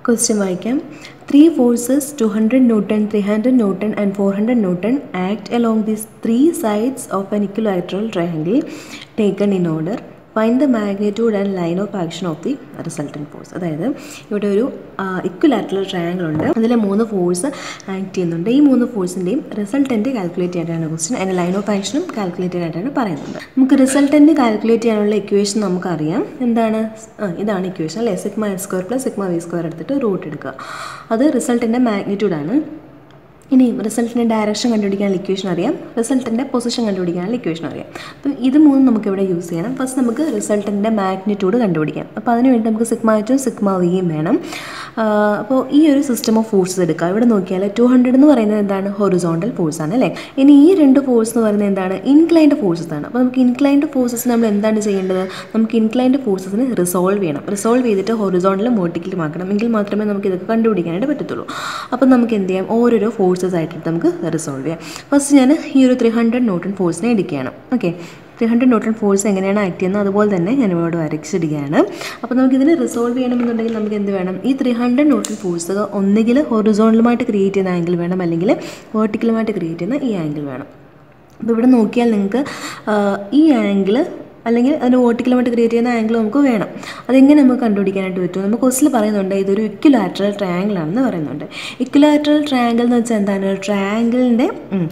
Question വായിക്കാം. 3 forces 200 Newton, 300 Newton and 400 Newton act along these three sides of an equilateral triangle taken in order. Find the magnitude and line of action of the resultant force. അതായത് ഇവിടെ ഒരു equilateral triangle ഉണ്ട്, അതിൽ 3 force act ചെയ്യുന്നുണ്ട്. ഈ 3 ഫോഴ്സിൻ്റെയും resultant calculate ചെയ്യാനാണ് question. അതിൻ്റെ ലൈൻ ഓഫ് ആക്ഷനും കാൽക്കുലേറ്റ് ചെയ്യാനായിട്ടാണ് പറയുന്നത്. നമുക്ക് റിസൾട്ടൻറ്റ് കാൽക്കുലേറ്റ് ചെയ്യാനുള്ള ഇക്വേഷൻ നമുക്കറിയാം. എന്താണ്? ഇതാണ് ഇക്വേഷൻ അല്ലേ. Sigma S square plus sigma V square എടുത്തിട്ട് റൂട്ട് എടുക്കുക. അത് റിസൾട്ടിൻ്റെ മാഗ്നിറ്റ്യൂഡാണ്. ഇനി റിസൾട്ടിൻ്റെ ഡയറക്ഷൻ കണ്ടുപിടിക്കാനുള്ള ഇക്വേഷൻ അറിയാം, റിസൾട്ടിൻ്റെ പൊസിഷൻ കണ്ടുപിടിക്കാനുള്ള ഇക്വേഷൻ അറിയാം. അപ്പം ഇത് മൂന്നും നമുക്ക് ഇവിടെ യൂസ് ചെയ്യണം. ഫസ്റ്റ് നമുക്ക് റിസൾട്ടിൻ്റെ മാഗ്നിറ്റ്യൂഡ് കണ്ടുപിടിക്കാം. അപ്പോൾ അതിനുവേണ്ടി നമുക്ക് സിഗ്മ എച്ചും സിഗ്മ വിയും വേണം. അപ്പോൾ ഈ ഒരു സിസ്റ്റം ഓഫ് ഫോഴ്സസ് എടുക്കുക. ഇവിടെ നോക്കിയാൽ 200 എന്ന് പറയുന്നത് എന്താണ്? ഹൊറിസോണ്ടൽ ഫോഴ്സ് ആണ് അല്ലേ. ഇനി ഈ 2 ഫോഴ്സ് എന്ന് പറയുന്നത് എന്താണ്? ഇൻക്ലൈൻഡ് ഫോഴ്സസ് ആണ്. അപ്പോൾ നമുക്ക് ഇൻക്ലൈൻഡ് ഫോഴ്സസ് നമ്മൾ എന്താണ് ചെയ്യേണ്ടത്? നമുക്ക് ഇൻക്ലൈൻഡ് ഫോഴ്സസിന് റിസോൾവ് ചെയ്യണം. റിസോൾവ് ചെയ്തിട്ട് ഹൊറിസോണ്ടലും വെർട്ടിക്കലും ആക്കണം. എങ്കിൽ മാത്രമേ നമുക്ക് ഇതൊക്കെ കണ്ടുപിടിക്കാനായിട്ട് പറ്റത്തുള്ളൂ. അപ്പോൾ നമുക്ക് എന്ത് ചെയ്യാം? ഓരോരോ ഫോഴ്സസ് ആയിട്ട് നമുക്ക് റിസോൾവ് ചെയ്യാം. ഫസ്റ്റ് ഞാൻ ഈ ഒരു 300 ന്യൂട്ടൺ ഫോഴ്സിനെ എടുക്കുകയാണ്. ഓക്കെ, 300 ന്യൂട്ടൺ ഫോഴ്സ് എങ്ങനെയാണ് ആക്ട് ചെയ്യുന്നത് അതുപോലെ തന്നെ ഞാൻ ഇവിടെ വരച്ചിടുകയാണ്. അപ്പോൾ നമുക്കിതിന് റിസോൾവ് ചെയ്യണമെന്നുണ്ടെങ്കിൽ നമുക്ക് എന്ത് വേണം? ഈ 300 ന്യൂട്ടൺ ഫോഴ്സ് ഒന്നുകിൽ ഹൊറിസോണ്ടലുമായിട്ട് ക്രിയേറ്റ് ചെയ്യുന്ന ആംഗിൾ വേണം, അല്ലെങ്കിൽ വെർട്ടിക്കലുമായിട്ട് ക്രിയേറ്റ് ചെയ്യുന്ന ഈ ആംഗിൾ വേണം. അപ്പോൾ ഇവിടെ നോക്കിയാൽ നിങ്ങൾക്ക് ഈ ആംഗിൾ അല്ലെങ്കിൽ അതിന് വെർട്ടിക്കലുമായിട്ട് ക്രിയേറ്റ് ചെയ്യുന്ന ആംഗിൾ നമുക്ക് വേണം. അതെങ്ങനെ നമുക്ക് കണ്ടുപിടിക്കാനായിട്ട് പറ്റും? നമുക്ക് ക്വസ്റ്റിൽ പറയുന്നുണ്ട് ഇതൊരു ഇക്വിലാറ്ററൽ ട്രയാങ്കിൾ ആണെന്ന് പറയുന്നുണ്ട്. ഇക്വിലാറ്ററൽ ട്രയാങ്കിൾ എന്ന് വെച്ചാൽ എന്താണ്? ട്രയാങ്കിളിൻ്റെ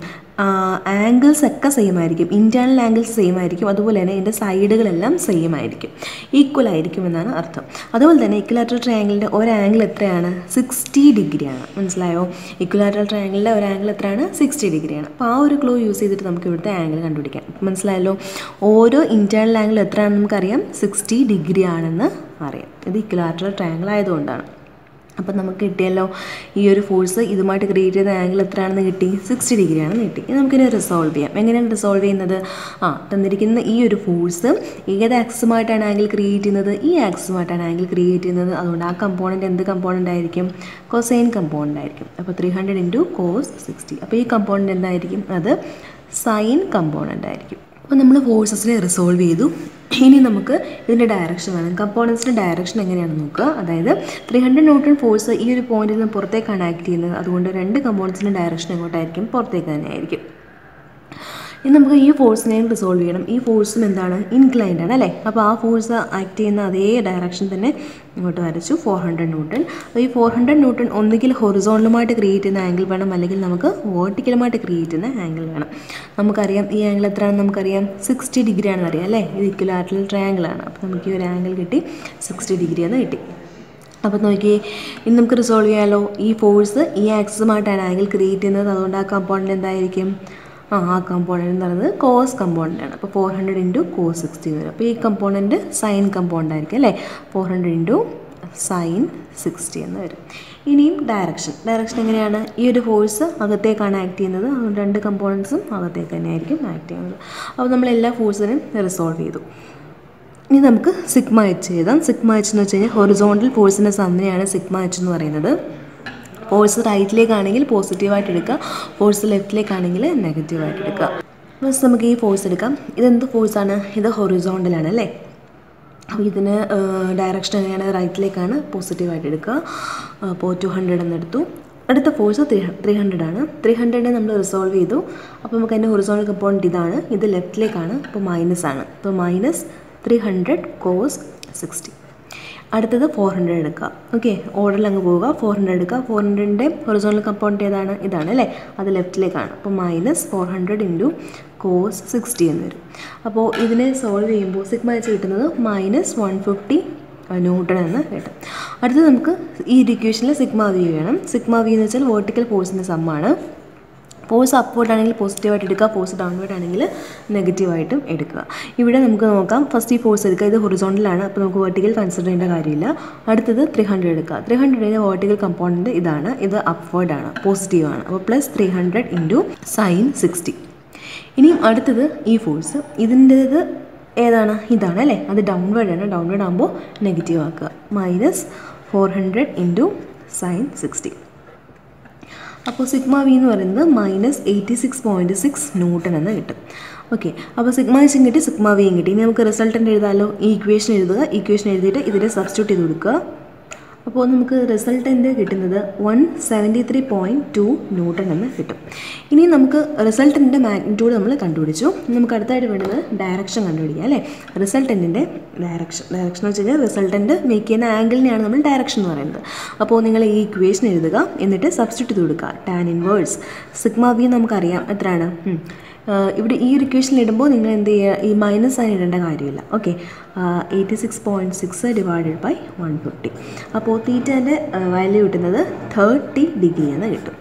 ആംഗിൾസ് ഒക്കെ സെയിം ആയിരിക്കും, ഇൻറ്റേർണൽ ആംഗിൾസ് സെയിം ആയിരിക്കും, അതുപോലെ തന്നെ ഇതിൻ്റെ സൈഡുകളെല്ലാം സെയിം ആയിരിക്കും, ഈക്വൽ ആയിരിക്കും എന്നാണ് അർത്ഥം. അതുപോലെ തന്നെ ഇക്വിലാറ്ററൽ ട്രയാങ്കിളിൻ്റെ ഒരു ആംഗിൾ എത്രയാണ്? 60 ഡിഗ്രിയാണ്. മനസ്സിലായോ? ഇക്വിലാറ്ററൽ ട്രയാങ്കിളിൻ്റെ ഒരു ആംഗിൾ എത്രയാണ്? 60 ഡിഗ്രിയാണ്. അപ്പോൾ ആ ഒരു ക്ലൂ യൂസ് ചെയ്തിട്ട് നമുക്ക് ഇവിടുത്തെ ആംഗിൾ കണ്ടുപിടിക്കാം. മനസ്സിലായല്ലോ? ഓരോ ഇൻറ്റേർണൽ ആംഗിൾ എത്രയാണെന്ന് നമുക്കറിയാം, 60 ഡിഗ്രി ആണെന്ന് അറിയാം. ഇത് ഇക്വിലാറ്ററൽ ട്രയാങ്കിൾ ആയതുകൊണ്ടാണ്. അപ്പം നമുക്ക് കിട്ടിയല്ലോ ഈ ഒരു ഫോഴ്സ് ഇതുമായിട്ട് ക്രിയേറ്റ് ചെയ്ത ആംഗിൾ എത്രയാണെന്ന് കിട്ടി? 60 ഡിഗ്രിയാണെന്ന് കിട്ടി. ഇനി നമുക്കിതിനെ റിസോൾവ് ചെയ്യാം. എങ്ങനെയാണ് റിസോൾവ് ചെയ്യുന്നത്? തന്നിരിക്കുന്ന ഈ ഒരു ഫോഴ്സ് ഏത് ആക്സുമായിട്ടാണ് ആംഗിൾ ക്രിയേറ്റ് ചെയ്യുന്നത്? ഈ ആക്സുമായിട്ടാണ് ആംഗിൾ ക്രിയേറ്റ് ചെയ്യുന്നത്. അതുകൊണ്ട് ആ കമ്പോണൻറ്റ് എന്ത് കമ്പോണൻ്റ് ആയിരിക്കും? കൊസൈൻ കമ്പോണൻ്റ് ആയിരിക്കും. അപ്പോൾ 300 × cos 60. അപ്പോൾ ഈ കമ്പോണൻ്റ് എന്തായിരിക്കും? അത് സൈൻ കമ്പോണൻ്റ് ആയിരിക്കും. അപ്പോൾ നമ്മൾ ഫോഴ്സസിനെ റിസോൾവ് ചെയ്തു. ഇനി നമുക്ക് ഇതിൻ്റെ ഡയറക്ഷൻ വേണം. കമ്പോണൻസിൻ്റെ ഡയറക്ഷൻ എങ്ങനെയാണെന്ന് നോക്കുക. അതായത് 300 ന്യൂട്ടൺ ഫോഴ്സ് ഈ ഒരു പോയിന്റിൽ നിന്ന് പുറത്തേക്കാണ് ആക്ട് ചെയ്യുന്നത്. അതുകൊണ്ട് 2 കമ്പോണൻസിൻ്റെ ഡയറക്ഷൻ എങ്ങോട്ടായിരിക്കും? പുറത്തേക്ക് തന്നെ ആയിരിക്കും. ഇനി നമുക്ക് ഈ ഫോഴ്സിനെയും റിസോൾവ് ചെയ്യണം. ഈ ഫോഴ്സും എന്താണ്? ഇൻക്ലൈൻഡ് ആണ് അല്ലേ. അപ്പോൾ ആ ഫോഴ്സ് ആക്ട് ചെയ്യുന്ന അതേ ഡയറക്ഷൻ തന്നെ ഇങ്ങോട്ട് വരച്ചു, 400 ന്യൂട്ടൺ. അപ്പോൾ ഈ 400 ന്യൂട്ടൺ ഒന്നുകിൽ ഹൊറിസോണ്ടലുമായിട്ട് ക്രിയേറ്റ് ചെയ്യുന്ന ആംഗിൾ വേണം, അല്ലെങ്കിൽ നമുക്ക് വെർട്ടിക്കലുമായിട്ട് ക്രിയേറ്റ് ചെയ്യുന്ന ആംഗിൾ വേണം. നമുക്കറിയാം ഈ ആംഗിൾ എത്രയാണെന്ന് നമുക്കറിയാം, 60 ഡിഗ്രി ആണെന്ന് അറിയാം അല്ലേ. ഇത് ഇക്വിലാറ്ററൽ ട്രയാങ്കിൾ ആണ്. അപ്പോൾ നമുക്ക് ഈ ഒരു ആംഗിൾ കിട്ടി, 60 ഡിഗ്രി എന്ന് കിട്ടി. അപ്പോൾ നോക്കിയേ, ഇനി നമുക്ക് റിസോൾവ് ചെയ്യാമല്ലോ. ഈ ഫോഴ്സ് ഈ ആക്സിസുമായിട്ടാണ് ആംഗിൾ ക്രിയേറ്റ് ചെയ്യുന്നത്. അതുകൊണ്ട് ആ കമ്പോണൻ്റ് എന്തായിരിക്കും? ആ കമ്പോണൻ്റ് എന്ന് പറയുന്നത് കോസ് കമ്പോണൻ്റ് ആണ്. അപ്പോൾ 400 × cos 60 വരും. അപ്പോൾ ഈ കമ്പോണൻ്റ് സൈൻ കമ്പോണൻ്റ് ആയിരിക്കും അല്ലേ. 400 × sin 60 എന്ന് വരും. ഇനിയും ഡയറക്ഷൻ എങ്ങനെയാണ്? ഈ ഒരു ഫോഴ്സ് അകത്തേക്കാണ് ആക്ട് ചെയ്യുന്നത്. അതുകൊണ്ട് 2 കമ്പോണൻസും അകത്തേക്ക് തന്നെ ആയിരിക്കും ആക്ട് ചെയ്യുന്നത്. അപ്പോൾ നമ്മൾ എല്ലാ ഫോഴ്സിനും റിസോൾവ് ചെയ്തു. ഇനി നമുക്ക് സിഗ്മ എച്ച് എഴുതാം. സിഗ്മ എച്ച് എന്ന് വെച്ച് കഴിഞ്ഞാൽ ഹൊറിസോണ്ടൽ ഫോഴ്സിൻ്റെ സമ്മനെയാണ് സിഗ്മ എച്ച് എന്ന് പറയുന്നത്. ഫോഴ്സ് റൈറ്റിലേക്കാണെങ്കിൽ പോസിറ്റീവായിട്ട് എടുക്കുക, ഫോഴ്സ് ലെഫ്റ്റിലേക്കാണെങ്കിൽ നെഗറ്റീവായിട്ട് എടുക്കുക. ഫസ്റ്റ് നമുക്ക് ഈ ഫോഴ്സ് എടുക്കാം. ഇതെന്ത് ഫോഴ്സാണ്? ഇത് ഹൊറിസോണ്ടലാണ് അല്ലേ. അപ്പോൾ ഇതിന് ഡയറക്ഷൻ എങ്ങനെയാണ്? റൈറ്റിലേക്കാണ്, പോസിറ്റീവായിട്ട് എടുക്കുക. അപ്പോൾ 200 എന്നെടുത്തു. അടുത്ത ഫോഴ്സ് 300 ആണ്. 300 നമ്മൾ റിസോൾവ് ചെയ്തു. അപ്പോൾ നമുക്ക് അതിൻ്റെ ഹൊറിസോണ്ടൽ കമ്പോണൻറ്റ് ഇതാണ്, ഇത് ലെഫ്റ്റിലേക്കാണ്, അപ്പോൾ മൈനസ് ആണ്. അപ്പോൾ -300 cos 60. അടുത്തത് 400 എടുക്കുക. ഓക്കെ, ഓർഡറിൽ അങ്ങ് പോവുക. 400 എടുക്കുക. 400ൻ്റെ ഹൊറിസോണ്ടൽ കമ്പോണൻറ്റ് ഏതാണ്? ഇതാണ് അല്ലേ. അത് ലെഫ്റ്റിലേക്കാണ്. അപ്പോൾ -400 × cos 60 എന്ന് വരും. അപ്പോൾ ഇതിനെ സോൾവ് ചെയ്യുമ്പോൾ സിഗ്മ എച്ച് കിട്ടുന്നത് -150 ന്യൂട്ടൺ എന്ന് കിട്ടും. അടുത്തത് നമുക്ക് ഈ ഇക്വേഷനിൽ സിഗ്മ വി വേണം. സിഗ്മ വി എന്ന് വെച്ചാൽ വെർട്ടിക്കൽ ഫോഴ്സിൻ്റെ സമ്മാണ്. ഫോഴ്സ് അപ്വേർഡ് ആണെങ്കിൽ പോസിറ്റീവായിട്ട് എടുക്കുക, ഫോഴ്സ് ഡൗൺവേർഡ് ആണെങ്കിൽ നെഗറ്റീവായിട്ടും എടുക്കുക. ഇവിടെ നമുക്ക് നോക്കാം. ഫസ്റ്റ് ഈ ഫോഴ്സ് എടുക്കുക. ഇത് ഹൊറിസോണ്ടലാണ്, അപ്പോൾ നമുക്ക് വെർട്ടിക്കൽ കൺസിഡർ ചെയ്യേണ്ട കാര്യമില്ല. അടുത്തത് 300 എടുക്കുക. 300ൻ്റെ വെർട്ടിക്കൽ കമ്പോണൻറ്റ് ഇതാണ്, ഇത് അപ്വേർഡ് ആണ്, പോസിറ്റീവാണ്. അപ്പോൾ +300 × sin 60. ഇനിയും അടുത്തത് ഈ ഫോഴ്സ്, ഇതിൻ്റേത് ഏതാണ്? ഇതാണ് അല്ലേ. അത് ഡൗൺവേർഡ് ആണ്. ഡൗൺവേർഡ് ആകുമ്പോൾ നെഗറ്റീവ് ആക്കുക. -400 × sin 60. അപ്പോൾ സിഗ്മ വി എന്ന് പറയുന്നത് -86.6 ന്യൂട്ടൺ എന്ന് കിട്ടും. ഓക്കെ, അപ്പോൾ സിഗ്മ എച്ചും കിട്ടി, സിഗ്മ വിയും കിട്ടി. ഇനി നമുക്ക് റിസൾട്ടൻ്റ് എഴുതാമല്ലോ. ഈ ഇക്വേഷൻ എഴുതുക. ഇക്വേഷൻ എഴുതിയിട്ട് ഇതിനെ സബ്സ്റ്റിറ്റ്യൂട്ട് ചെയ്ത് കൊടുക്കുക. അപ്പോൾ നമുക്ക് റിസൾട്ടൻ്റ് കിട്ടുന്നത് 173.2 ന്യൂട്ടൺ എന്ന് കിട്ടും. ഇനി നമുക്ക് റിസൾട്ടൻ്റെ മാഗ്നിറ്റ്യൂഡ് നമ്മൾ കണ്ടുപിടിച്ചു. നമുക്ക് അടുത്തായിട്ട് വേണ്ടത് ഡയറക്ഷൻ കണ്ടുപിടിക്കുക അല്ലേ. റിസൾട്ടൻറ്റിൻ്റെ ഡയറക്ഷൻ എന്ന് വെച്ച് കഴിഞ്ഞാൽ റിസൾട്ടൻ്റ് മേക്ക് ചെയ്യുന്ന ആംഗിളിനെയാണ് നമ്മൾ ഡയറക്ഷൻ എന്ന് പറയുന്നത്. അപ്പോൾ നിങ്ങൾ ഈ ഇക്വേഷൻ എഴുതുക, എന്നിട്ട് സബ്സ്റ്റിറ്റ്യൂട്ട് കൊടുക്കുക. ടാൻ ഇൻവേഴ്സ് സിഗ്മ വി നമുക്കറിയാം എത്രയാണ്. ഇവിടെ ഈ ഒരു ഇക്വേഷനിൽ ഇടുമ്പോൾ നിങ്ങൾ എന്ത് ചെയ്യുക, ഈ മൈനസ് സൈൻ ഇടേണ്ട കാര്യമില്ല. Okay, 86.6 divided by 150. അപ്പോൾ തീറ്റേൻ്റെ വാല്യൂ കിട്ടുന്നത് 30 ഡിഗ്രി എന്ന് കിട്ടും.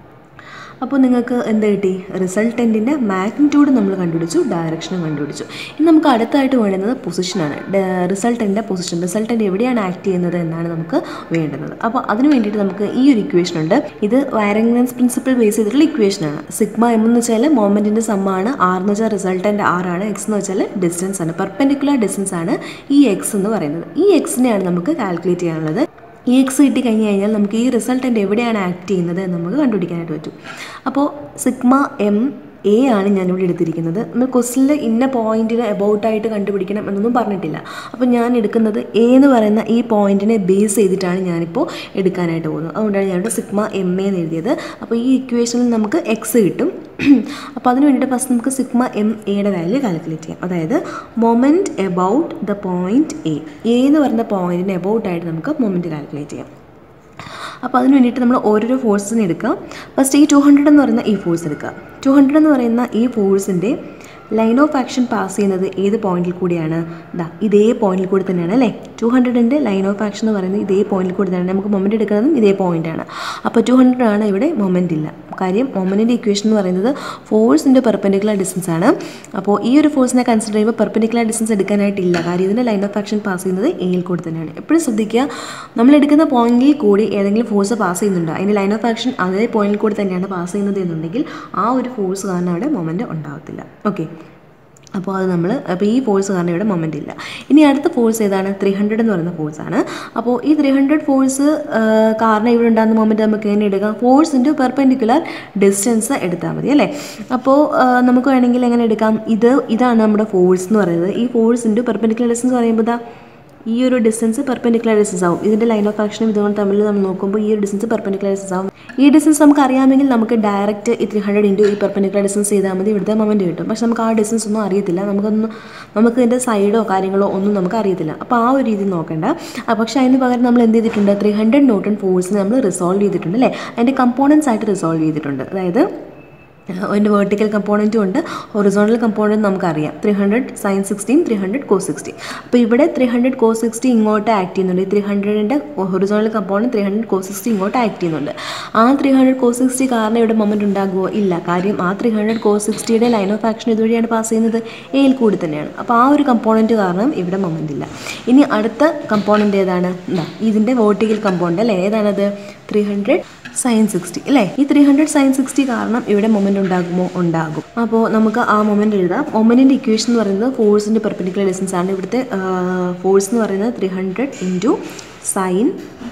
അപ്പോൾ നിങ്ങൾക്ക് എന്ത് കിട്ടി, റിസൾട്ടൻറ്റിൻ്റെ മാഗ്നിറ്റ്യൂഡ് നമ്മൾ കണ്ടുപിടിച്ചു, ഡയറക്ഷനും കണ്ടുപിടിച്ചു. ഇനി നമുക്ക് അടുത്തായിട്ട് വേണ്ടുന്നത് പൊസിഷനാണ്. റിസൾട്ടൻ്റെ പൊസിഷൻ, റിസൾട്ടൻ്റ് എവിടെയാണ് ആക്ട് ചെയ്യുന്നത് എന്നാണ് നമുക്ക് വേണ്ടുന്നത്. അപ്പോൾ അതിന് വേണ്ടിയിട്ട് നമുക്ക് ഈ ഒരു ഇക്വേഷൻ ഉണ്ട്. ഇത് വയറിംഗ്സ് പ്രിൻസിപ്പിൾ ബേസ് ചെയ്തിട്ടുള്ള ഇക്വേഷനാണ്. സിഗ്മ എം എന്ന് വെച്ചാൽ മൊമെൻറ്റിൻ്റെ സമ്മാണ്, ആർ എന്ന് വെച്ചാൽ റിസൾട്ടൻ്റ് ആറാണ്, എക്സ് എന്ന് വെച്ചാൽ ഡിസ്റ്റൻസ് ആണ്, പെർപെൻഡിക്കുലർ ഡിസ്റ്റൻസ് ആണ് ഈ എക്സ് എന്ന് പറയുന്നത്. ഈ എക്സിനെയാണ് നമുക്ക് കാൽക്കുലേറ്റ് ചെയ്യാനുള്ളത്. ഈ എക്സ് കിട്ടിക്കഴിഞ്ഞ് കഴിഞ്ഞാൽ നമുക്ക് ഈ റിസൾട്ടൻ്റ് എവിടെയാണ് ആക്ട് ചെയ്യുന്നത് എന്ന് നമുക്ക് കണ്ടുപിടിക്കാനായിട്ട് പറ്റും. അപ്പോൾ സിഗ്മ എം എ ആണ് ഞാനിവിടെ എടുത്തിരിക്കുന്നത്. നമ്മൾ ക്വസ്റ്റ്യനിൽ ഇന്ന പോയിൻറ്റിന് എബൌട്ടായിട്ട് കണ്ടുപിടിക്കണം എന്നൊന്നും പറഞ്ഞിട്ടില്ല. അപ്പോൾ ഞാൻ എടുക്കുന്നത് എ എന്ന് പറയുന്ന ഈ പോയിൻറ്റിനെ ബേസ് ചെയ്തിട്ടാണ് ഞാനിപ്പോൾ എടുക്കാനായിട്ട് പോകുന്നത്. അതുകൊണ്ടാണ് ഞാനിവിടെ സിഗ്മ എം എ എന്ന് എഴുതിയത്. അപ്പോൾ ഈ ഇക്വേഷനിൽ നമുക്ക് എക്സ് കിട്ടും. അപ്പോൾ അതിന് വേണ്ടിയിട്ട് ഫസ്റ്റ് നമുക്ക് സിഗ്മ എം എയുടെ വാല്യൂ കാൽക്കുലേറ്റ് ചെയ്യാം. അതായത് moment about the point A എന്ന് പറയുന്ന പോയിൻറ്റിന് എബൌട്ടായിട്ട് നമുക്ക് മൊമെൻറ്റ് കാൽക്കുലേറ്റ് ചെയ്യാം. അപ്പോൾ അതിന് വേണ്ടിയിട്ട് നമ്മൾ ഓരോരോ ഫോഴ്സിന് എടുക്കാം. ഫസ്റ്റ് ഈ 200 എന്ന് പറയുന്ന ഈ ഫോഴ്സ് എടുക്കുക. 200 എന്ന് പറയുന്ന ഈ ഫോഴ്സിൻ്റെ ലൈൻ ഓഫ് ആക്ഷൻ പാസ് ചെയ്യുന്നത് ഏത് പോയിന്റിൽ കൂടിയാണ്? ഇതേ പോയിന്റിൽ കൂടി തന്നെയാണ് അല്ലേ. 200ൻ്റെ ലൈൻ ഓഫ് ആക്ഷൻ എന്ന് പറയുന്നത് ഇതേ പോയിന്റിൽ കൂടി തന്നെയാണ്. നമുക്ക് മൊമെൻറ്റ് എടുക്കുന്നതും ഇതേ പോയിന്റാണ്. അപ്പോൾ 200 ആണ്, ഇവിടെ മൊമെൻറ്റ് ഇല്ല. കാര്യം മൊമെൻറ്റിൻ്റെ ഇക്വേഷൻ എന്ന് പറയുന്നത് ഫോഴ്സിൻ്റെ പെർപെൻഡിക്കുലർ ഡിസ്റ്റൻസ് ആണ്. അപ്പോൾ ഈ ഒരു ഫോഴ്സിനെ കൺസിഡർ ചെയ്യുമ്പോൾ പെർപെൻഡിക്കുലർ ഡിസ്റ്റൻസ് എടുക്കാനായിട്ടില്ല. കാര്യം ഇതിൻ്റെ ലൈൻ ഓഫ് ആക്ഷൻ പാസ് ചെയ്യുന്നത് എയിൽ കൂടി തന്നെയാണ്. എപ്പോഴും ശ്രദ്ധിക്കുക, നമ്മൾ എടുക്കുന്ന പോയിന്റിൽ കൂടി ഏതെങ്കിലും ഫോഴ്സ് പാസ് ചെയ്യുന്നുണ്ടോ, അതിൻ്റെ ലൈൻ ഓഫ് ആക്ഷൻ അതേ പോയിന്റിൽ കൂടി തന്നെയാണ് പാസ് ചെയ്യുന്നത് എന്നുണ്ടെങ്കിൽ ആ ഒരു ഫോഴ്സ് കാരണം അവിടെ മൊമെൻറ്റ് ഉണ്ടാകത്തില്ല. ഓക്കെ, അപ്പോൾ ഈ ഫോഴ്സ് കാരണം ഇവിടെ മൊമെൻ്റ് ഇല്ല. ഇനി അടുത്ത ഫോഴ്സ് ഏതാണ്? 300 എന്ന് പറയുന്ന ഫോഴ്സാണ്. അപ്പോൾ ഈ 300 ഫോഴ്സ് കാരണം ഇവിടെ ഉണ്ടാകുന്ന മൊമെൻറ്റ് നമുക്ക് എങ്ങനെ എടുക്കാം? ഫോഴ്സിൻ്റെ പെർപെൻഡിക്കുലർ ഡിസ്റ്റൻസ് എടുത്താൽ മതി അല്ലേ. അപ്പോൾ നമുക്ക് വേണമെങ്കിൽ എങ്ങനെ എടുക്കാം? ഇതാണ് നമ്മുടെ ഫോഴ്സ് എന്ന് പറയുന്നത്. ഈ ഫോഴ്സിൻ്റെ പെർപെൻഡിക്കുലർ ഡിസ്റ്റൻസ് പറയുമ്പോൾ ഈ ഒരു ഡിസ്റ്റൻസ് പെർപെൻഡിക്കുലർ ഡിസ്റ്റൻസ് ആവും. ഇതിൻ്റെ ലൈൻ ഓഫ് ആക്ഷനും ഇതുകൊണ്ട് തമ്മിൽ നമ്മൾ നോക്കുമ്പോൾ ഈ ഒരു ഡിസ്റ്റൻസ് പെർപെൻഡിക്കുലർ ഡിസ്റ്റൻസ് ആവും. ഈ ഡിസ്റ്റൻസ് നമുക്ക് അറിയാമെങ്കിൽ നമുക്ക് ഡയറക്റ്റ് ഈ 300 ഇൻറ്റു ഈ പെർപെൻഡിക്കുലർ ഡിസ്റ്റൻസ് ചെയ്താൽ മതി, ഇവിടുത്തെ മൊമെൻറ്റ് കിട്ടും. പക്ഷെ നമുക്ക് ആ ഡിസ്റ്റൻസ് ഒന്നും അറിയത്തില്ല, നമുക്ക് ഇതിൻ്റെ സൈഡോ കാര്യങ്ങളോ ഒന്നും നമുക്ക് അറിയത്തില്ല. അപ്പോൾ ആ ഒരു രീതി നോക്കേണ്ട. പക്ഷേ അതിന് പകരം നമ്മൾ എന്ത് ചെയ്തിട്ടുണ്ട്? 300 ന്യൂട്ടൺ ഫോഴ്സിനെ നമ്മൾ റിസോൾവ് ചെയ്തിട്ടുണ്ട് അല്ലേ. അതിൻ്റെ കമ്പോണൻസ് ആയിട്ട് റിസോൾവ് ചെയ്തിട്ടുണ്ട്. അതായത് അതിൻ്റെ വെർട്ടിക്കൽ കമ്പോണൻറ്റും ഉണ്ട്, ഹൊറിസോണ്ടൽ കമ്പോണൻറ്റ് നമുക്കറിയാം. 300 sin 16, 300 cos 60. അപ്പോൾ ഇവിടെ 300 cos 60 ഇങ്ങോട്ട് ആക്ട് ചെയ്യുന്നുണ്ട്. ഈ 300ൻ്റെ ഹൊറിസോണ്ടൽ കമ്പോണൻറ്റ് 300 cos 60 ഇങ്ങോട്ട് ആക്ട് ചെയ്യുന്നുണ്ട്. ആ 300 cos 60 കാരണം ഇവിടെ മൊമെൻറ്റ് ഉണ്ടാകുമോ? ഇല്ല. കാര്യം ആ 300 cos 60യുടെ ലൈൻ ഓഫ് ആക്ഷൻ ഇതുവഴിയാണ് പാസ് ചെയ്യുന്നത്, എയിൽ കൂടി തന്നെയാണ്. അപ്പോൾ ആ ഒരു കമ്പോണൻറ്റ് കാരണം ഇവിടെ മൊമെൻറ്റ് ഇല്ല. ഇനി അടുത്ത കമ്പോണൻറ്റ് ഏതാണ്? ഇതിൻ്റെ വെർട്ടിക്കൽ കമ്പോണൻറ്റ് അല്ലേ. ഏതാണത്? 300 sin 60 അല്ലേ. ഈ 300 sin 60 കാരണം ഇവിടെ മൊമെൻറ്റ് ഉണ്ടാകുമോ? ഉണ്ടാകും. അപ്പോൾ നമുക്ക് ആ മൊമെൻറ്റ് എഴുതാം. മൊമെൻറ്റിൻ്റെ ഇക്വേഷൻ എന്ന് പറയുന്നത് ഫോഴ്സിൻ്റെ പെർപെൻഡിക്കുലർ ഡിസ്റ്റൻസ് ആണ്. ഇവിടുത്തെ ഫോഴ്സ് എന്ന് പറയുന്നത് 300 ഇൻറ്റു sin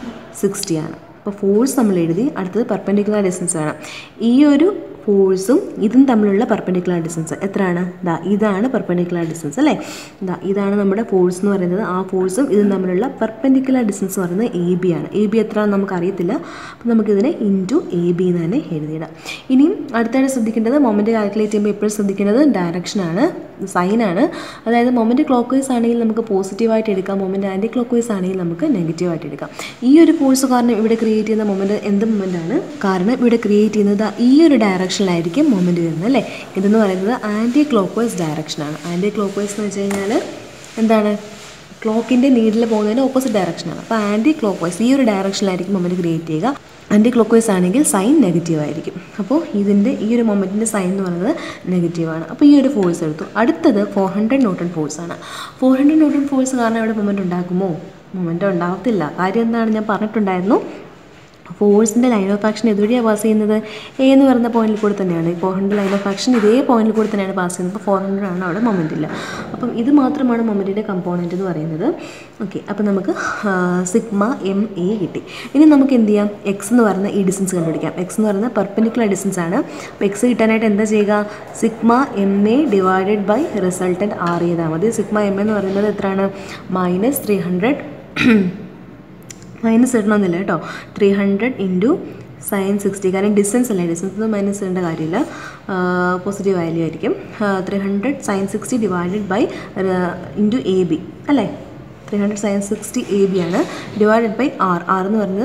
60 ആണ്. അപ്പോൾ ഫോഴ്സ് നമ്മൾ എഴുതി. അടുത്തത് പെർപെൻഡിക്കുലർ ഡിസ്റ്റൻസ് ആണ്. ഈ ഒരു ഫോഴ്സും ഇതും തമ്മിലുള്ള പെർപെൻഡിക്കുലർ ഡിസ്റ്റൻസ് എത്രയാണ്? ഇതാണ് പെർപെൻഡിക്കുലർ ഡിസ്റ്റൻസ് അല്ലേ. ഇതാണ് നമ്മുടെ ഫോഴ്സ് എന്ന് പറയുന്നത്. ആ ഫോഴ്സും ഇതും തമ്മിലുള്ള പെർപെൻഡിക്കുലർ ഡിസ്റ്റൻസ് എന്ന് പറയുന്നത് എ ബി ആണ്. എ ബി എത്രയാണെന്ന് നമുക്ക് അറിയത്തില്ല. അപ്പോൾ നമുക്കിതിനെ ഇൻറ്റു എ ബി എന്ന് തന്നെ എഴുതിയിടാം. ഇനിയും അടുത്തായിട്ട് ശ്രദ്ധിക്കേണ്ടത്, മൊമെൻറ്റ് കാൽക്കുലേറ്റ് ചെയ്യുമ്പോൾ എപ്പോഴും ശ്രദ്ധിക്കേണ്ടത് ഡയറക്ഷനാണ്, സൈനാണ്. അതായത് മൊമെൻറ്റ് ക്ലോക്ക് വൈസ് ആണെങ്കിൽ നമുക്ക് പോസിറ്റീവായിട്ട് എടുക്കാം, മൊമെൻറ്റ് ആൻറ്റി ക്ലോക്ക് വൈസ് ആണെങ്കിൽ നമുക്ക് നെഗറ്റീവായിട്ട് എടുക്കാം. ഈ ഒരു ഫോഴ്സ് കാരണം ഇവിടെ ക്രിയേറ്റ് ചെയ്യുന്ന മൊമെൻറ്റ് എന്ത് മൊമെൻറ്റാണ്? കാരണം ഇവിടെ ക്രിയേറ്റ് ചെയ്യുന്നത് ഈ ഒരു ഡയറക്ഷനിലായിരിക്കും മൊമെൻറ്റ് വരുന്നത് അല്ലേ. ഇതെന്ന് പറയുന്നത് ആൻറ്റി ക്ലോക്ക് വൈസ് ഡയറക്ഷനാണ്. ആൻറ്റി ക്ലോക്ക് വൈസ് എന്ന് വെച്ച് കഴിഞ്ഞാൽ എന്താണ്? ക്ലോക്കിൻ്റെ നീഡിൽ പോകുന്നതിൻ്റെ ഓപ്പോസിറ്റ് ഡയറക്ഷനാണ്. അപ്പോൾ ആൻറ്റി ക്ലോക്ക് വൈസ് ഈ ഒരു ഡയറക്ഷനിലായിരിക്കും മൊമെൻറ്റ് ക്രിയേറ്റ് ചെയ്യുക. ആൻറ്റി ക്ലോക്ക് വൈസ് ആണെങ്കിൽ സൈൻ നെഗറ്റീവ് ആയിരിക്കും. അപ്പോൾ ഈ ഒരു മൊമെൻറ്റിൻ്റെ സൈൻ എന്ന് പറയുന്നത് നെഗറ്റീവാണ്. അപ്പോൾ ഈ ഒരു ഫോഴ്സ് എടുത്തു. അടുത്തത് 400 ന്യൂട്ടൺ ഫോഴ്സാണ്. 400 ന്യൂട്ടൺ ഫോഴ്സ് കാരണം ഇവിടെ മൊമെൻറ്റ് ഉണ്ടാകുമോ? മൊമെൻറ്റ് ഉണ്ടാകത്തില്ല. കാര്യം എന്താണ്? ഞാൻ പറഞ്ഞിട്ടുണ്ടായിരുന്നു, ഫോഴ്സിൻ്റെ ലൈൻ ഓഫ് ആക്ഷൻ ഇതുവഴിയാണ് പാസ് ചെയ്യുന്നത്, എ എന്ന് പറയുന്ന പോയിന്റിൽ കൂടെ തന്നെയാണ്. ഈ 400 ലൈൻ ഓഫ് ആക്ഷൻ ഇതേ പോയിന്റിൽ കൂടെ തന്നെയാണ് പാസ് ചെയ്യുന്നത്. അപ്പോൾ 400 ആണ്, അവിടെ മൊമെൻറ്റ് ഇല്ല. അപ്പം ഇത് മാത്രമാണ് മൊമെൻറ്റിൻ്റെ കമ്പോണൻറ്റ് എന്ന് പറയുന്നത്. ഓക്കെ, അപ്പോൾ നമുക്ക് സിഗ്മ എം എ കിട്ടി. ഇനി നമുക്ക് എന്ത് ചെയ്യാം? എക്സ് എന്ന് പറയുന്ന ഈ ഡിസ്റ്റൻസ് കണ്ടുപിടിക്കാം. എക്സ് എന്ന് പറയുന്ന പെർപെൻഡിക്കുലർ ഡിസ്റ്റൻസ് ആണ്. അപ്പോൾ എക്സ് കിട്ടാനായിട്ട് എന്താ ചെയ്യുക? Sigma M A divided by resultant R ചെയ്താൽ മതി. സിഗ്മ എം എന്ന് പറയുന്നത് എത്രയാണ്? -300 മൈനസ് ഇടണമെന്നില്ല കേട്ടോ. 300 ഇൻറ്റു sin 60, കാരണം ഡിസ്റ്റൻസ് അല്ലേ, ഡിസ്റ്റൻസ് മൈനസ് ചെയ്യേണ്ട കാര്യമില്ല, പോസിറ്റീവ് വാല്യൂ ആയിരിക്കും. 300 sin 60 divided by into AB അല്ലേ, 300 sin 60 AB ആണ്, ഡിവൈഡഡ് ബൈ R എന്ന് പറയുന്നത്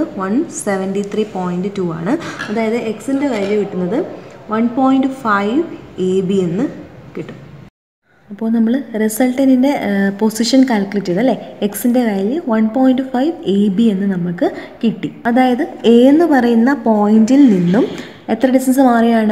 173.2 ആണ്. അതായത് എക്സിൻ്റെ വാല്യൂ കിട്ടുന്നത് 1.5 AB എന്ന് കിട്ടും. അപ്പോൾ നമ്മൾ റിസൾട്ടൻറ്റിൻ്റെ പൊസിഷൻ കാൽക്കുലേറ്റ് ചെയ്ത് അല്ലേ, എക്സിൻ്റെ വാല്യൂ 1.5 AB എന്ന് നമുക്ക് കിട്ടി. അതായത് എ എന്ന് പറയുന്ന പോയിന്റിൽ നിന്നും എത്ര ഡിസ്റ്റൻസ് മാറിയാണ്,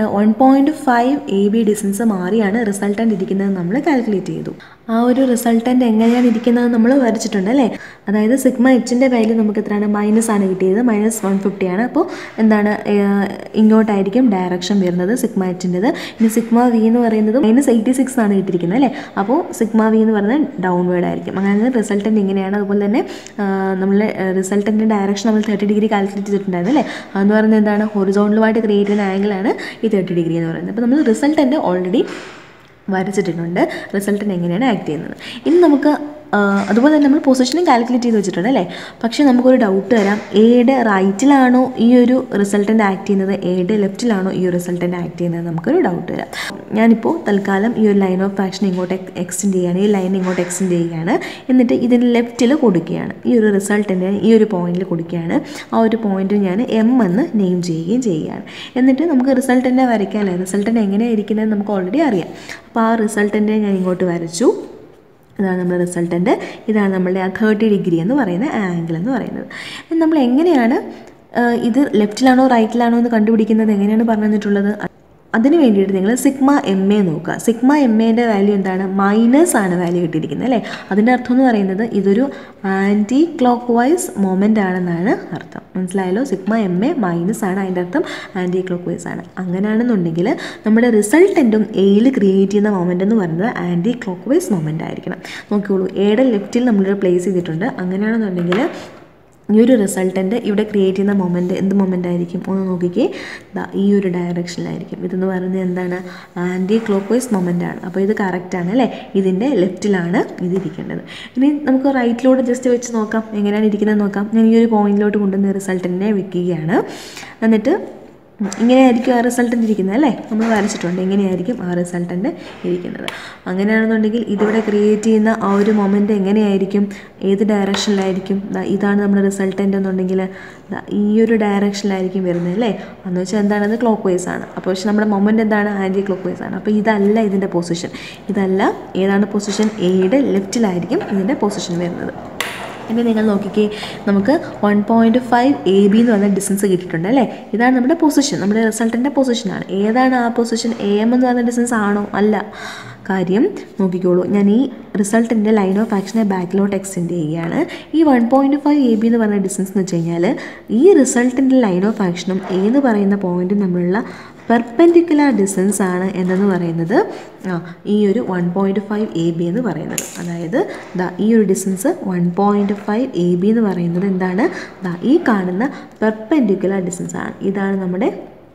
1.5 AB ഡിസ്റ്റൻസ് മാറിയാണ് റിസൾട്ടൻ്റ് ഇരിക്കുന്നത് നമ്മൾ കാൽക്കുലേറ്റ് ചെയ്തു. ആ ഒരു റിസൾട്ടൻ്റ് എങ്ങനെയാണ് ഇരിക്കുന്നത് നമ്മൾ വരച്ചിട്ടുണ്ട് അല്ലേ. അതായത് സിഗ്മ എച്ചിൻ്റെ വാല്യൂ നമുക്ക് എത്രയാണ്, മൈനസ് ആണ് കിട്ടിയത്, -150 ആണ്. അപ്പോൾ എന്താണ്, ഇങ്ങോട്ടായിരിക്കും ഡയറക്ഷൻ വരുന്നത് സിഗ്മ എച്ചിൻ്റെത്. ഇനി സിഗ്മ വി എന്ന് പറയുന്നത് -86 ആണ് കിട്ടിയിരിക്കുന്നത് അല്ലേ. അപ്പോൾ സിഗ്മ വി എന്ന് പറയുന്നത് ഡൗൺവേർഡ് ആയിരിക്കും. അങ്ങനെ റിസൾട്ടൻ്റ് ഇങ്ങനെയാണ്. അതുപോലെ തന്നെ നമ്മൾ റിസൾട്ടൻ്റെ ഡയറക്ഷൻ നമ്മൾ 30 ഡിഗ്രി കാൽക്കുലേറ്റ് ചെയ്തിട്ടുണ്ടായിരുന്നു അല്ലേ. അതെന്ന് പറയുന്നത് എന്താണ്, ഹൊറിസോണ്ടലുമായിട്ട് ക്രിയേറ്റ് ചെയ്യുന്ന ആംഗിളാണ് ഈ 30 ഡിഗ്രി എന്ന് പറയുന്നത്. അപ്പോൾ നമ്മൾ റിസൾട്ടൻ്റ് ഓൾറെഡി വരച്ചിട്ടുണ്ട്, റിസൾട്ടൻ്റ് എങ്ങനെയാണ് ആക്ട് ചെയ്യുന്നത്. ഇനി നമുക്ക് അതുപോലെ തന്നെ നമ്മൾ പൊസിഷനും കാൽക്കുലേറ്റ് ചെയ്ത് വെച്ചിട്ടുണ്ട് അല്ലേ. പക്ഷേ നമുക്കൊരു ഡൗട്ട് വരാം, എയുടെ റൈറ്റിലാണോ ഈ ഒരു റിസൾട്ടൻ്റ് ആക്ട് ചെയ്യുന്നത്, എയുടെ ലെഫ്റ്റിലാണോ ഈ ഒരു റിസൾട്ടൻ്റ് ആക്ട് ചെയ്യുന്നത്, നമുക്കൊരു ഡൗട്ട് വരാം. ഞാനിപ്പോൾ തൽക്കാലം ഈ ഒരു ലൈൻ ഓഫ് ആക്ഷൻ ഇങ്ങോട്ട് എക്സ്റ്റെൻഡ് ചെയ്യുകയാണ്, ഈ ലൈൻ ഇങ്ങോട്ട് എക്സ്റ്റെൻഡ് ചെയ്യുകയാണ്, എന്നിട്ട് ഇതിൻ്റെ ലെഫ്റ്റിൽ കൊടുക്കുകയാണ്, ഈ ഒരു റിസൾട്ടൻ്റ് ഈ ഒരു പോയിന്റിൽ കൊടുക്കുകയാണ്. ആ ഒരു പോയിന്റ് ഞാൻ M എന്ന് നെയിം ചെയ്യുകയാണ്. എന്നിട്ട് നമുക്ക് റിസൾട്ടൻ്റ് വരയ്ക്കാനല്ലേ, റിസൾട്ടൻ്റ് എങ്ങനെയാണ് ഇരിക്കുന്നത് നമുക്ക് ഓൾറെഡി അറിയാം. അപ്പോൾ ആ റിസൾട്ടൻ്റ് ഞാൻ ഇങ്ങോട്ട് വരച്ചു. ഇതാണ് നമ്മുടെ റിസൾട്ടൻ്റ്, ഇതാണ് നമ്മളുടെ ആ 30 ഡിഗ്രി എന്ന് പറയുന്ന ആംഗിൾ എന്ന് പറയുന്നത്. നമ്മൾ എങ്ങനെയാണ് ഇത് ലെഫ്റ്റിലാണോ റൈറ്റിലാണോ എന്ന് കണ്ടുപിടിക്കുന്നത് എങ്ങനെയാണ് പറഞ്ഞു തന്നിട്ടുള്ളത്. അതിന് വേണ്ടിയിട്ട് നിങ്ങൾ സിഗ്മ എം എ നോക്കുക. സിഗ്മ എം എൻ്റെ വാല്യൂ എന്താണ്, മൈനസ് ആണ് വാല്യൂ കിട്ടിയിരിക്കുന്നത് അല്ലേ. അതിൻ്റെ അർത്ഥം എന്ന് പറയുന്നത് ഇതൊരു ആൻറ്റി ക്ലോക്ക് വൈസ് മൊമെൻ്റ് ആണെന്നാണ് അർത്ഥം. മനസ്സിലായല്ലോ, സിഗ്മ എം എ മൈനസ് ആണ്, അതിൻ്റെ അർത്ഥം ആൻറ്റി ക്ലോക്ക് വൈസ് ആണ്. അങ്ങനെയാണെന്നുണ്ടെങ്കിൽ നമ്മുടെ റിസൾട്ടൻറ്റും എയിൽ ക്രിയേറ്റ് ചെയ്യുന്ന മൊമെൻ്റ് എന്ന് പറയുന്നത് ആൻറ്റി ക്ലോക്ക് വൈസ് മൊമെൻ്റ് ആയിരിക്കണം. നോക്കിക്കോളൂ, എയുടെ ലെഫ്റ്റിൽ നമ്മൾ പ്ലേസ് ചെയ്തിട്ടുണ്ട്. അങ്ങനെയാണെന്നുണ്ടെങ്കിൽ ഈ ഒരു റിസൾട്ടൻ്റ് ഇവിടെ ക്രിയേറ്റ് ചെയ്യുന്ന മൊമെൻ്റ് എന്ത് മൊമെൻ്റ് ആയിരിക്കും, ഒന്ന് നോക്കിക്കേ, ഈ ഒരു ഡയറക്ഷനിലായിരിക്കും. ഇതെന്ന് പറയുന്നത് എന്താണ്, ആൻറ്റി ക്ലോക്ക് വൈസ് മൊമെൻ്റ് ആണ്. അപ്പോൾ ഇത് കറക്റ്റാണ് അല്ലേ, ഇതിൻ്റെ ലെഫ്റ്റിലാണ് ഇതിരിക്കേണ്ടത്. ഇനി നമുക്ക് റൈറ്റിലൂടെ ജസ്റ്റ് വെച്ച് നോക്കാം, എങ്ങനെയാണ് ഇരിക്കുന്നത് നോക്കാം. ഞാൻ ഈ ഒരു പോയിന്റിലോട്ട് കൊണ്ടുവന്ന് റിസൾട്ടൻറ്റിനെ വെക്കുകയാണ്. എന്നിട്ട് ഇങ്ങനെയായിരിക്കും ആ റിസൾട്ടൻ്റ് ഇരിക്കുന്നത് അല്ലേ, നമ്മൾ വരച്ചിട്ടുണ്ട്, ഇങ്ങനെയായിരിക്കും ആ റിസൾട്ടൻ്റ് ഇരിക്കുന്നത്. അങ്ങനെയാണെന്നുണ്ടെങ്കിൽ ഇതിവിടെ ക്രിയേറ്റ് ചെയ്യുന്ന ആ ഒരു മൊമെൻ്റ് എങ്ങനെയായിരിക്കും, ഏത് ഡയറക്ഷനിലായിരിക്കും, ഇതാണ് നമ്മുടെ റിസൾട്ടൻ്റ് എന്നുണ്ടെങ്കിൽ ഈ ഒരു ഡയറക്ഷനിലായിരിക്കും വരുന്നത് അല്ലേ. എന്ന് വെച്ചാൽ എന്താണത്, ക്ലോക്ക് വൈസ് ആണ്. അപ്പോൾ പക്ഷേ നമ്മുടെ മൊമെൻ്റ് എന്താണ്, ആൻറ്റി ക്ലോക്ക് വൈസ് ആണ്. അപ്പോൾ ഇതല്ല ഇതിൻ്റെ പൊസിഷൻ, ഇതല്ല. ഏതാണ് പൊസിഷൻ, എയുടെ ലെഫ്റ്റിലായിരിക്കും ഇതിൻ്റെ പൊസിഷൻ വരുന്നത്. ഇനി നിങ്ങൾ നോക്കിക്കേ, നമുക്ക് 1.5 AB എന്ന് പറഞ്ഞ ഡിസ്റ്റൻസ് കിട്ടിയിട്ടുണ്ട് അല്ലേ. ഇതാണ് നമ്മുടെ പൊസിഷൻ, നമ്മുടെ റിസൾട്ടിൻ്റെ പൊസിഷനാണ്. ഏതാണ് ആ പൊസിഷൻ, AM എന്ന് പറഞ്ഞ ഡിസ്റ്റൻസ് ആണോ, അല്ല. കാര്യം നോക്കിക്കോളൂ, ഞാൻ ഈ റിസൾട്ടിൻ്റെ ലൈൻ ഓഫ് ആക്ഷനെ ബാക്കിലോട്ട് എക്സ്റ്റെൻഡ് ചെയ്യുകയാണ്. ഈ 1.5 AB എന്ന് പറഞ്ഞ ഡിസ്റ്റൻസ് എന്ന് വെച്ച് കഴിഞ്ഞാൽ ഈ റിസൾട്ടിൻ്റെ ലൈൻ ഓഫ് ആക്ഷനും എ എന്ന് പറയുന്ന പോയിൻറ്റും തമ്മിലുള്ള പെർപെൻഡിക്കുലർ ഡിസ്റ്റൻസ് ആണ് എന്തെന്ന് പറയുന്നത് ഈ ഒരു 1.5 AB എന്ന് പറയുന്നത്. അതായത് ഈ ഒരു ഡിസ്റ്റൻസ് 1.5 AB എന്ന് പറയുന്നത് എന്താണ്, ഈ കാണുന്ന പെർപെൻഡിക്കുലർ ഡിസ്റ്റൻസ് ആണ്. ഇതാണ് നമ്മുടെ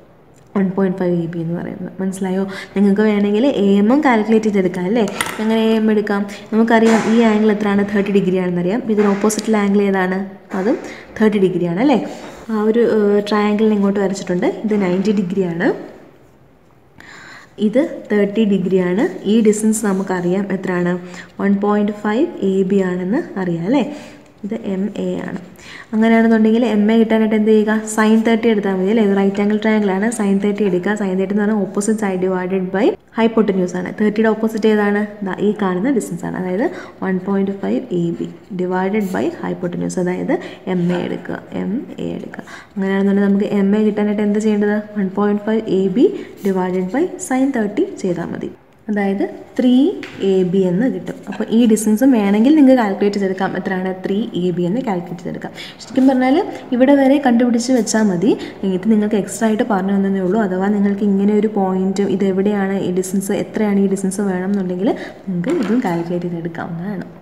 1.5 AB എന്ന് പറയുന്നത്. മനസ്സിലായോ? നിങ്ങൾക്ക് വേണമെങ്കിൽ AM കാൽക്കുലേറ്റ് ചെയ്തെടുക്കാം അല്ലേ. എങ്ങനെ AM എടുക്കാം, നമുക്കറിയാം ഈ ആംഗിൾ എത്രയാണ്, 30 ഡിഗ്രി ആണെന്നറിയാം. ഇതിന് ഓപ്പോസിറ്റിൽ ആംഗിൾ ഏതാണ്, അതും 30 ഡിഗ്രിയാണ് അല്ലേ. ആ ഒരു ട്രയാങ്കിളിന് ഇങ്ങോട്ട് വരച്ചിട്ടുണ്ട്. ഇത് 90 ഡിഗ്രിയാണ്, ഇത് 30 ഡിഗ്രിയാണ്. ഈ ഡിസ്റ്റൻസ് നമുക്കറിയാം എത്രയാണ്, 1.5 AB ആണെന്ന് അറിയാം അല്ലേ. ഇത് MA ആണ്. അങ്ങനെയാണെന്നുണ്ടെങ്കിൽ MA കിട്ടാനായിട്ട് എന്ത് ചെയ്യുക, sin 30 എടുത്താൽ മതി അല്ലേ. ഇത് റൈറ്റ് ആംഗിൾ ട്രയാങ്കിൾ ആണ്, sin 30 എടുക്കുക. sin 30 എന്ന് പറഞ്ഞാൽ opposite side divided by hypotenuse ആണ്. 30യുടെ ഓപ്പോസിറ്റ് ഏതാണ്, ഈ കാണുന്ന ഡിസ്റ്റൻസ് ആണ്. അതായത് 1.5 AB ഡിവൈഡഡ് ബൈ ഹൈപ്പോട്ടന്യൂസ്, അതായത് MA എടുക്കുക. അങ്ങനെയാണെന്നുണ്ടെങ്കിൽ നമുക്ക് MA കിട്ടാനായിട്ട് എന്ത് ചെയ്യേണ്ടത്, 1.5 AB ഡിവൈഡഡ് ബൈ sin 30 ചെയ്താൽ മതി. അതായത് 3 AB എന്ന് കിട്ടും. അപ്പോൾ ഈ ഡിസ്റ്റൻസും വേണമെങ്കിൽ നിങ്ങൾക്ക് കാൽക്കുലേറ്റ് ചെയ്തെടുക്കാം. എത്രയാണ്, 3 AB എന്ന് കാൽക്കുലേറ്റ് ചെയ്തെടുക്കാം. ശരിക്കും പറഞ്ഞാൽ ഇവിടെ വരെ കണ്ടുപിടിച്ച് വെച്ചാൽ മതി. ഇത് നിങ്ങൾക്ക് എക്സ്ട്രാ ആയിട്ട് പറഞ്ഞു തന്നേ ഉള്ളൂ. അഥവാ നിങ്ങൾക്ക് ഇങ്ങനെ ഒരു പോയിന്റ്, ഇതെവിടെയാണ് ഈ ഡിസ്റ്റൻസ്, എത്രയാണ് ഈ ഡിസ്റ്റൻസ് വേണം എന്നുണ്ടെങ്കിൽ നിങ്ങൾക്ക് ഇതും കാൽക്കുലേറ്റ് ചെയ്തെടുക്കാവുന്നതാണ്.